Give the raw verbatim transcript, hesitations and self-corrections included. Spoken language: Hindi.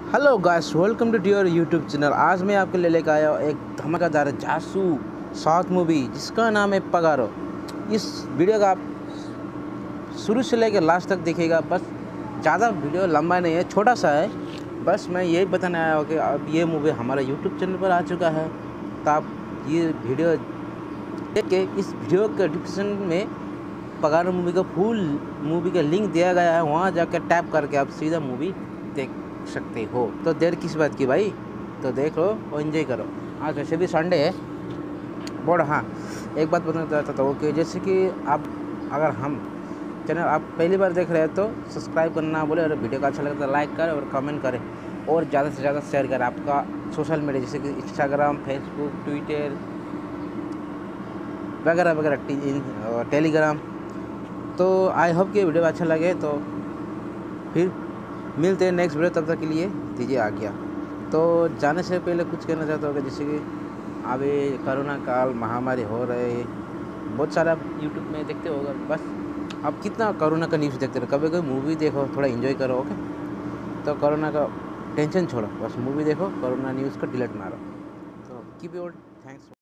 Hello guys, welcome to your YouTube channel. आज मैं आपके लिए लेकर आया हूँ एक धमाकेदार जासू साउथ मूवी जिसका नाम है पगारो। इस वीडियो का आप शुरू से लेकर लास्ट तक देखिएगा। बस ज़्यादा वीडियो लंबा नहीं है, छोटा सा है। बस मैं यही बताने आया हूँ कि अब ये मूवी हमारे यूट्यूब चैनल पर आ चुका है, तो आप ये वीडियो देख के इस वीडियो के डिस्क्रिप्शन में पगारो मूवी का फुल मूवी का लिंक दिया गया है, वहाँ जाकर टैप करके आप सीधा मूवी देख सकते हो। तो देर किस बात की भाई, तो देख लो और एंजॉय करो। आज वैसे भी संडे है। बट हाँ, एक बात बताना चाहता हूँ कि जैसे कि आप अगर हम चैनल आप पहली बार देख रहे हैं तो सब्सक्राइब करना ना बोले, और वीडियो का अच्छा लगता है लाइक करें और कमेंट करें और ज़्यादा से ज़्यादा शेयर करें। आपका सोशल मीडिया जैसे कि इंस्टाग्राम, फेसबुक, ट्विटर वगैरह वगैरह, टेलीग्राम। तो आई होप कि वीडियो अच्छा लगे। तो फिर मिलते हैं नेक्स्ट वीडियो, तब तक के लिए दीजिए आज्ञा। तो जाने से पहले कुछ कहना चाहता हूँ कि जैसे कि अभी कोरोना काल महामारी हो रहे है, बहुत सारा आप यूट्यूब में देखते होगा। बस आप कितना कोरोना का न्यूज़ देखते रहो, कभी कभी मूवी देखो, थोड़ा एंजॉय करो। ओके, तो कोरोना का टेंशन छोड़ो, बस मूवी देखो, कोरोना न्यूज़ को डिलीट मारो। तो कीप योर थैंक्स।